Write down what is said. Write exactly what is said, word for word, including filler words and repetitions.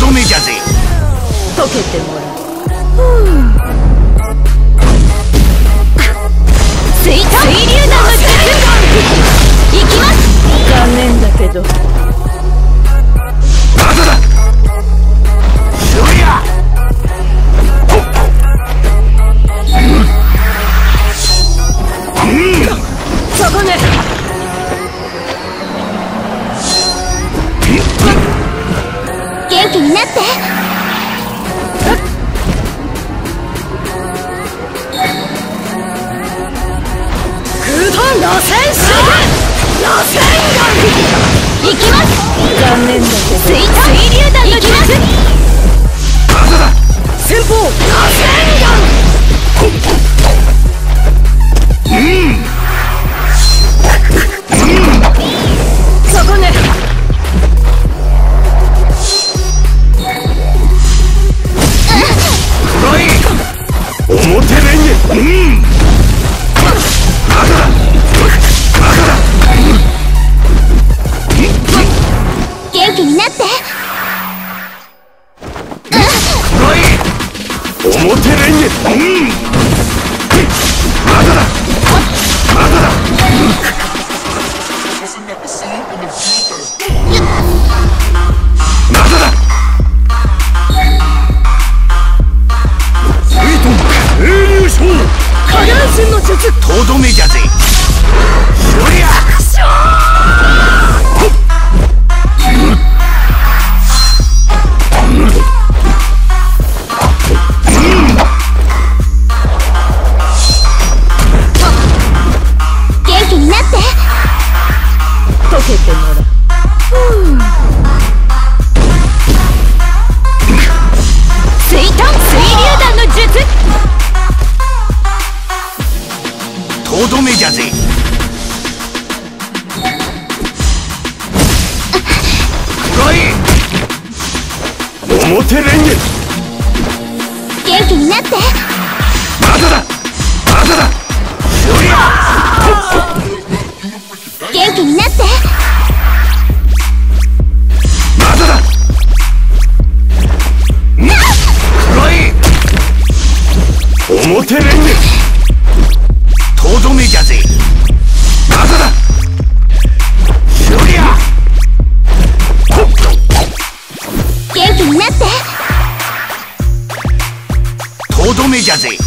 どめじゃぜ。 溶けてもらう。水水流弾の術。行きます。残念だけど。 まだだ。そりゃ。うん。 そこね。元気になって。螺旋手螺旋丸。行きます。残念だけど。水水流弾の術。 まだだ。 先方螺旋丸。 うん、うん、 そこね。 黒い表レンゲ。うん、まだだ。 元気になって。 黒い表レンゲ。うん、まだだ。まだだ。まだだ。エイトン英雄将火眼神の術。 とどめじゃぜ。そりゃ。 元気になって。溶けてもらう。水遁水流弾の術。 とどめじゃぜ。黒い表レンゲ。 元気になって。 まだだ。まだだ。そりゃ。 元気になって。 まだだ。黒い表レンゲ。とどめじゃぜ。まだだ。そりゃ。 元気になって。 とどめじゃぜ。